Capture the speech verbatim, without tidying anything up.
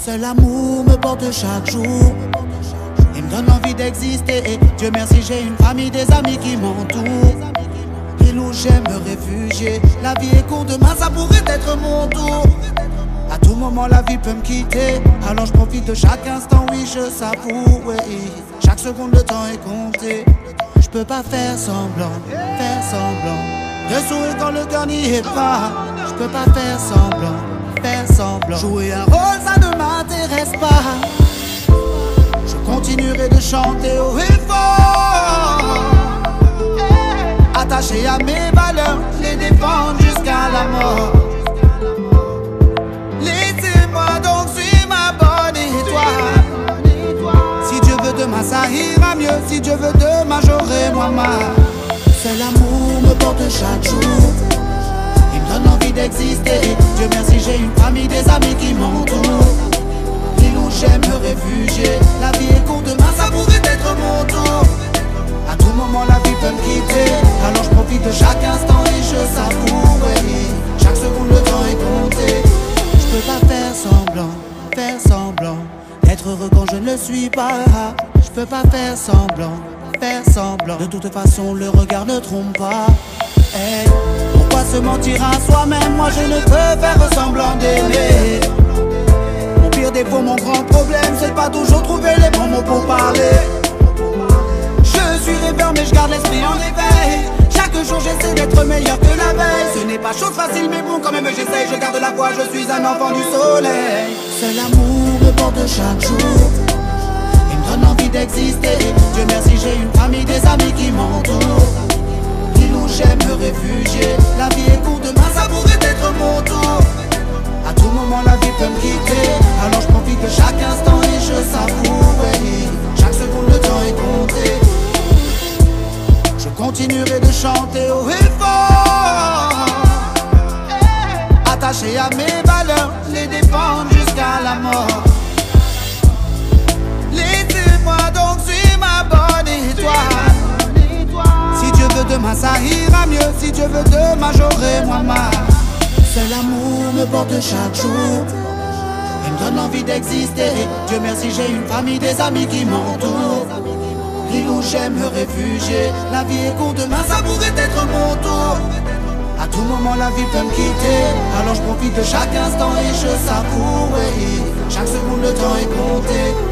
Seul l'amour me porte chaque jour. Il me donne envie d'exister. Et Dieu merci, j'ai une famille, des amis qui m'entourent. Ville où j'aime me réfugier. La vie est courte, demain ça pourrait être mon tour. À tout moment la vie peut me quitter. Alors je profite de chaque instant, oui je savoure, oui. Chaque seconde le temps est compté. Je peux pas faire semblant, faire semblant de sourire quand le cœur n'y est pas. Je peux pas faire semblant, faire semblant. Jouer un rôle ça ne m'intéresse pas. Je continuerai de chanter haut et fort, attaché à mes valeurs, les défendre jusqu'à la mort. Laissez-moi donc suivre ma bonne étoile. Si Dieu veut demain ça ira mieux. Si Dieu veut demain j'aurai moins mal. Seul l'amour me porte chaque jour. Il me donne envie d'exister. Dieu merci j'ai une famille, des amis qui m'entourent. Ville où j'aime me réfugier. La vie est courte, demain ça pourrait être mon tour. À tout moment la vie peut me quitter. Alors je profite de chaque instant et je savoure, oui. Chaque seconde le temps est compté. Je peux pas faire semblant, faire semblant d'être heureux quand je ne le suis pas. Je peux pas faire semblant, faire semblant. De toute façon le regard ne trompe pas. Hey, pourquoi se mentir à soi-même? Moi je ne peux faire semblant d'aimer. Mon pire défaut, mon grand problème, c'est pas toujours trouver les bons mots pour parler. Je suis rêveur mais je garde l'esprit en éveil. Chaque jour j'essaie d'être meilleur que la veille. Ce n'est pas chose facile mais bon quand même j'essaye. Je garde la foi, je suis un enfant du soleil. Seul l'amour me porte chaque jour. Il me donne envie d'exister. Dieu merci j'ai une famille, des amis qui m'entourent. Ville où j'aime me réfugier. La vie est courte, demain ça pourrait être mon tour. À tout moment la vie peut me quitter. Alors je profite de chaque instant et je savoure, oui. Chaque seconde le temps est compté. Je continuerai de chanter haut et fort, attaché à mes valeurs, les défendre jusqu'à la mort. Laissez-moi donc suivre ma bonne étoile. Si Dieu veut demain ça ira mieux. Si Dieu veut demain j'aurai moins mal. Seul l'amour me porte chaque jour. Il me donne envie d'exister. Dieu merci j'ai une famille, des amis qui m'entourent. Ville où j'aime me réfugier. La vie est courte, demain ça pourrait être mon tour. À tout moment la vie peut me quitter. Alors je profite de chaque instant et je savoure, oui. Chaque seconde le temps est compté.